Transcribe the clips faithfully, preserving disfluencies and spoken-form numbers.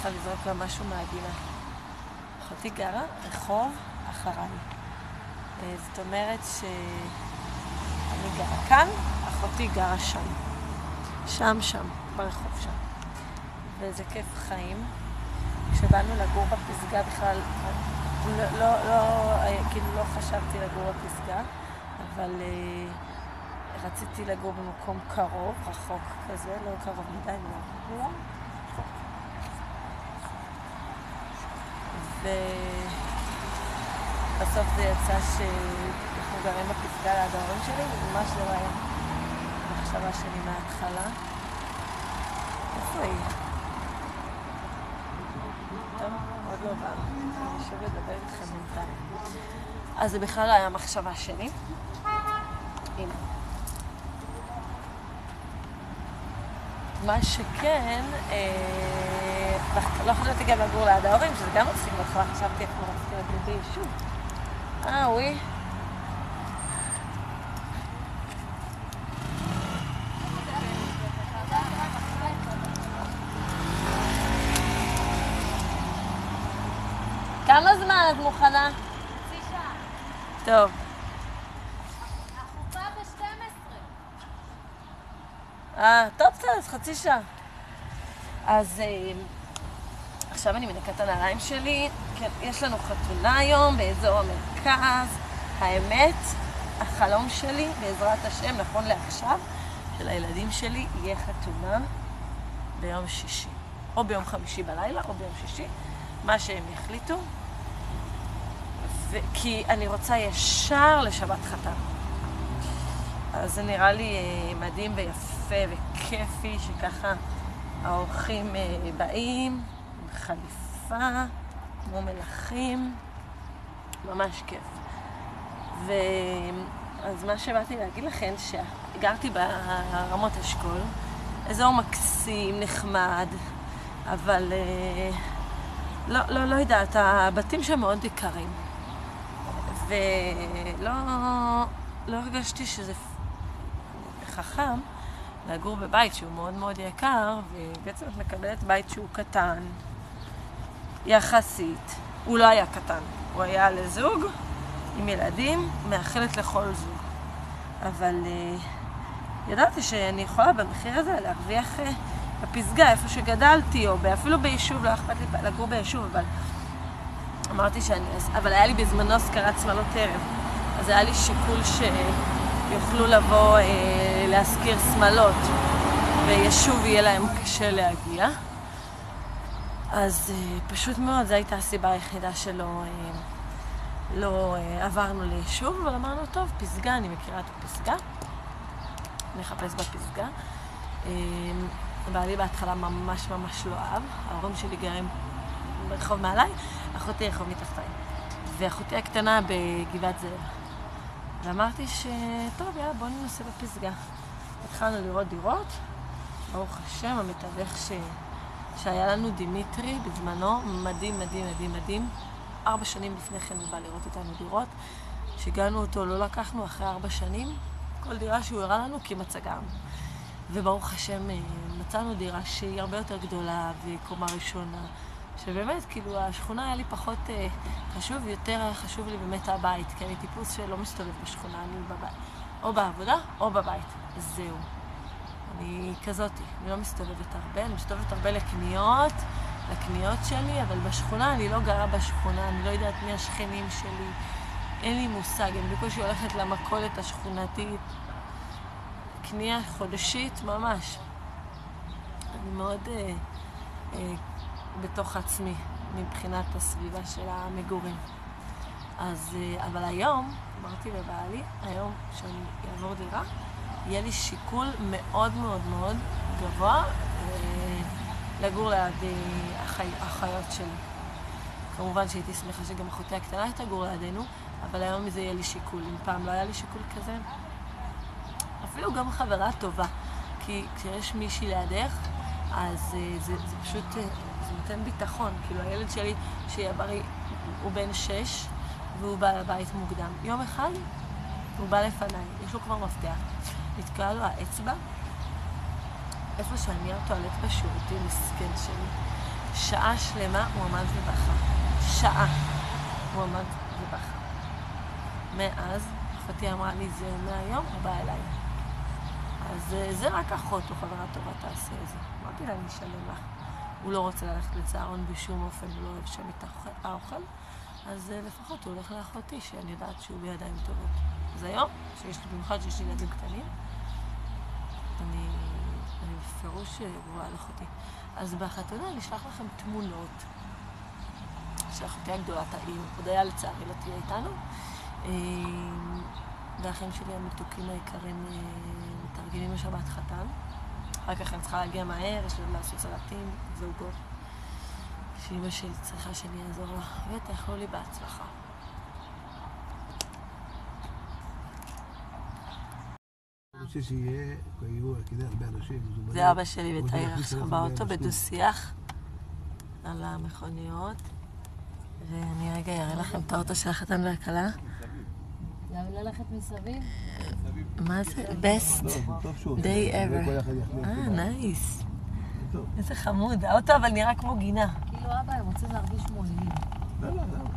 צריכה לזרוק לה משהו מהגינה. אחותי גרה רחוב אחריי. זאת אומרת שאני גרה כאן, אחותי גרה שם. שם, שם, ברחוב שם. וזה כיף חיים. כשבאנו לגור בפסגה בכלל, לא, לא, לא, כאילו לא חשבתי לגור בפסגה, אבל uh, רציתי לגור במקום קרוב, רחוק כזה, לא קרוב מדי, לא. לא. ובסוף זה יצא שאנחנו גרים בפסגה ליד ההורים שלי, וממש לא היה מחשבה שלי מההתחלה. איפה היא? טוב, עוד לא בא. אני שוב לדבר איתכם בינתיים. אז זה בכלל לא היה מחשבה שלי. הנה. מה שכן, אה, לא חשבתי גם לגור ליד ההורים, שזה גם מצחיק בהתחלה, חשבתי איך לא רציתי לגור ביישוב. אה, וואי. כמה זמן את מוכנה? חצי שעה. טוב. החופה ב-שתים עשרה. אה, טוב, טוב, אז חצי שעה. אז אה, עכשיו אני מנקת הנעליים שלי. כן, יש לנו חתונה היום באזור המרכז. האמת, החלום שלי, בעזרת השם, נכון לעכשיו, של הילדים שלי, יהיה חתונה ביום שישי. או ביום חמישי בלילה, או ביום שישי. מה שהם יחליטו. ו- כי אני רוצה ישר לשבת חתן. אז זה נראה לי אה, מדהים ויפה וכיפי שככה האורחים אה, באים עם חליפה, כמו מלכים, ממש כיף. ואז מה שבאתי להגיד לכם, שגרתי ברמות אשכול, אזור מקסים, נחמד, אבל אה, לא, לא, לא יודעת, הבתים שם מאוד יקרים. ולא לא הרגשתי שזה חכם לגור בבית שהוא מאוד מאוד יקר, ובעצם את מקבלת בית שהוא קטן, יחסית. הוא לא היה קטן, הוא היה לזוג עם ילדים, מאחלת לכל זוג. אבל uh, ידעתי שאני יכולה במחיר הזה להרוויח uh, בפסגה, איפה שגדלתי, או אפילו ביישוב, לא אכפת לי לגור ביישוב, אבל אמרתי שאני, אבל היה לי בזמנו השכרת שמלות ערב, אז היה לי שיקול שיוכלו לבוא אה, להשכיר שמלות, ויישוב יהיה להם קשה להגיע. אז אה, פשוט מאוד, זו הייתה הסיבה היחידה שלא אה, לא אה, עברנו ליישוב, אבל אמרנו, טוב, פסגה, אני מכירה את הפסגה, נחפש בפסגה. אה, בעלי בהתחלה ממש ממש לא אהב, ההורים שלי גרים ברחוב מעליי, אחותי רחוב מתחתיי, ואחותי הקטנה בגבעת זאב. ואמרתי שטוב, יאללה, בוא ננסה בפסגה. התחלנו לראות דירות, ברוך השם, המתווך ש... שהיה לנו דימיטרי בזמנו, מדהים, מדהים, מדהים, מדהים. ארבע שנים לפני כן הוא בא לראות איתנו דירות. כשהגענו אותו לא לקחנו אחרי ארבע שנים, כל דירה שהוא הראה לנו כמעט סגרנו. וברוך השם מצאנו דירה שהיא הרבה יותר גדולה וקומה ראשונה. שבאמת, כאילו, השכונה היה לי פחות אה, חשוב, יותר חשוב לי באמת הבית, כי אני טיפוס שלא מסתובב בשכונה, אני בבית. או בעבודה, או בבית. זהו. אני כזאתי, אני לא מסתובבת הרבה, אני מסתובבת הרבה לקניות, לקניות שלי, אבל בשכונה, אני לא גרה בשכונה, אני לא יודעת מי השכנים שלי, אין לי מושג, אני בקושי הולכת למכולת השכונתית, קנייה חודשית, ממש. אני מאוד... אה, אה, בתוך עצמי, מבחינת הסביבה של המגורים. אז, אבל היום, אמרתי לבעלי, היום שאני אעבור דירה, יהיה לי שיקול מאוד מאוד מאוד גבוה לגור ליד החי, החיות שלי. כמובן שהייתי שמחה שגם אחותי הקטנה תגור לידינו, אבל היום זה יהיה לי שיקול. אם פעם לא היה לי שיקול כזה, אפילו גם חברה טובה, כי כשיש מישהי לידך, אז זה, זה פשוט... זה נותן ביטחון, כאילו הילד שלי שיהיה בריא, הוא בן שש והוא בא לבית מוקדם. יום אחד הוא בא לפניי, יש לו כבר מפתח, נתקעה לו האצבע, איפה שאני הטואלט בשירותים, מסכן שלי, שעה שלמה הוא עמד ובכה. שעה הוא עמד ובכה. מאז, אחותי אמרה לי, זה מהיום הוא בא אליי. אז זה רק אחות או חברה טובה תעשה את זה. אמרתי לה, אני אשלם לך. הוא לא רוצה ללכת לצהרון בשום אופן, הוא לא אוהב שם את האוכל. אז לפחות הוא הולך לאחותי, שאני יודעת שהוא בידיים טובות. אז היום, שיש לי במיוחד שיש לי ילדים קטנים, אני, אני בפירוש רואה על אחותי. אז בחתונה אני אשלח לכם תמונות של אחותי הגדולה תאים, עוד היה לצערי לא תהיה איתנו. והאחים שלי המתוקים העיקרים מתארגנים לשבת חתן. אחר כך אני צריכה להגיע מהר, יש להם לעשות סלטים ועוגות. שאמא שלי צריכה שאני אעזור לה, ותאכלו לי בהצלחה. אני רוצה שיהיה, יהיו הרבה אנשים. זה אבא שלי ותאיר עכשיו באוטו בדו-שיח על המכוניות. ואני רגע אראה לכם את האוטו של החתן והכלה. גם ללכת מסביב? מה זה? best day ever. אה, נייס. איזה חמוד. האוטו אבל נראה כמו גינה. כאילו אבא, הם רוצים להרגיש מועילים. לא, לא, לא.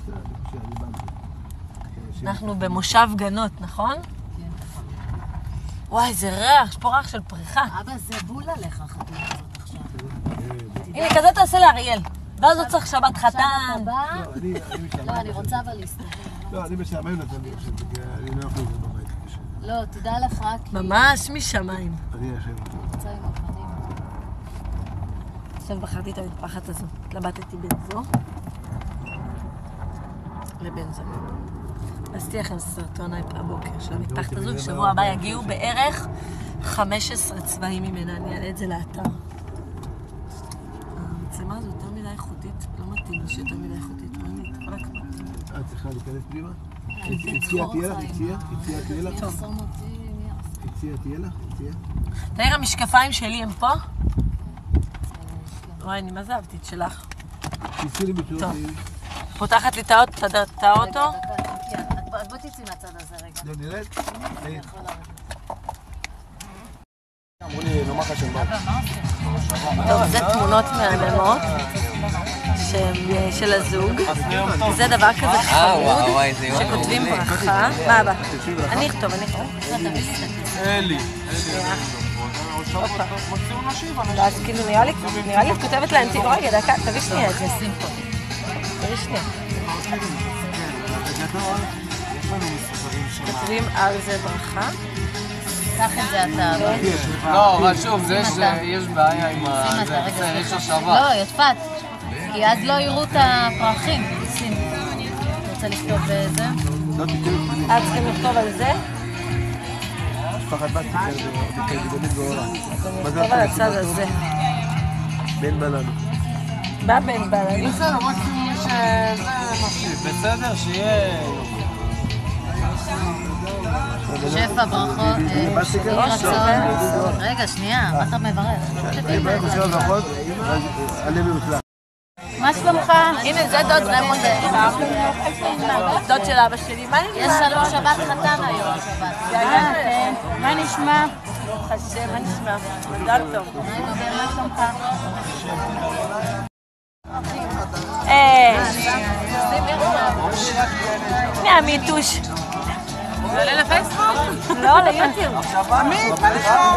אנחנו במושב גנות, נכון? כן, נכון. וואי, זה ריח, יש פה ריח של פריחה. אבא, זה בול עליך החתונה הזאת עכשיו. הנה, כזה תעשה לאריאל. ואז לא צריך שבת חתן. לא, אני רוצה אבל להסתכל. לא, אני משעמם לזה, אני לא יכול לזה בבית. לא, תדע לך כי... ממש משמיים. אני אשם אותו. רוצה עם הפנים. עכשיו בחרתי את המטפחת הזו. התלבטתי בין זו לבין זו. עשיתי לכם סרטון הבוקר של המטפחת הזו, בשבוע הבא יגיעו בערך חמישה עשר צבעים ממנה. אני אעלה את זה לאתר. המצלמה הזו יותר מדי איכותית, לא מתאים שיותר מדי איכותית, אני כל הכבוד. את צריכה להיכנס פנימה? הציעה תהיה לך? הציעה? הציעה תהיה לך? הציעה תהיה לך? הציעה? תאיר, המשקפיים שלי הם פה? וואי, אני מה זה אהבתי את שלך. תצאי לי בצורה. טוב. פותחת לי את האוטו? אז בוא תצאי מהצד הזה רגע. לא נראית? אני יכול לרדת. אמרו לי, נאמר לך שם בא. טוב, זה תמונות מהממות של הזוג. זה דבר כזה חמוד שכותבים ברכה. מה הבא? אני אכתוב, אני אכתוב. אלי. ואז כאילו נראה לי, נראה לי את כותבת להם תיק. רגע, דקה, תביא שנייה את זה. תביא שנייה. כותבים על זה ברכה. קח את זה אתה. לא, אבל שוב, יש בעיה עם זה, יש השווה. לא, יפת. כי אז לא יראו את הפרחים. שים. אתה רוצה לכתוב בזה? אז צריכים לכתוב על זה? משפחת בת תקרדית ואורה. נכתוב על הצד הזה. בן בלנו. מה בן בלנו? בסדר, מקסימום שזה מפשיט. בסדר, שיהיה... שפע, ברכות, יהי רצון. רגע, שנייה, מה אתה מברך? אני מברך בשביל הברכות, הלב יוצלח. מה שלומך? הנה, זה דוד רמון דוד של אבא שלי. מה נשמע? יש לנו שבת חתן היום. מה נשמע? ברוך השם, מה נשמע? מזל טוב. מה שלומך? אה, הנה המיטוש. זה עולה לפייסבוק? לא, ליוטיוב. עמית, מה נשמע?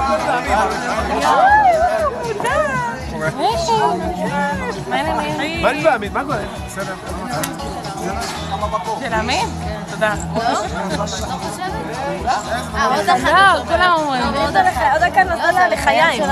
מה נשמע, עמית? מה קורה? בסדר. של עמית? תודה. אה, עוד אחת. לא, כולם אומרים. עוד דקה נותן לה לחיים.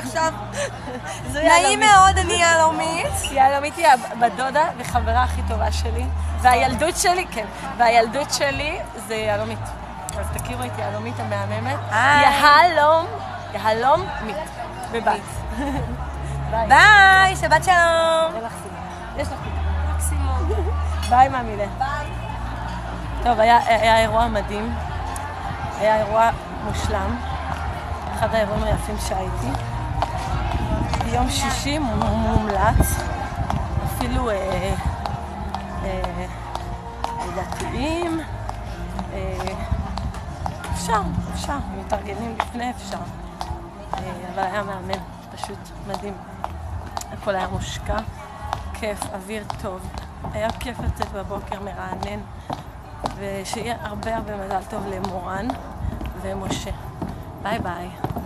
עכשיו. נעים מאוד, אני יהלומית. יהלומית היא הבת דודה וחברה הכי טובה שלי. והילדות שלי, כן, והילדות שלי זה יהלומית. אז תכירו את יהלומית המהממת. יהלום, יהלום מית. בבית. ביי, שבת שלום. אין לך סימן. יש לך מקסימום. ביי, מאמילה. ביי. טוב, היה, היה אירוע מדהים. היה אירוע מושלם. אחד האירועים היפים שהייתי. ביום שישי מומלץ. אפילו אה, אה, דתיים. אה, אפשר, אפשר. מתארגנים לפני אפשר. אה, אבל היה מאמן. פשוט מדהים. הכל היה מושקע, כיף, אוויר טוב. היה כיף לצאת בבוקר מרענן, ושיהיה הרבה הרבה מזל טוב למורן ומשה. ביי ביי.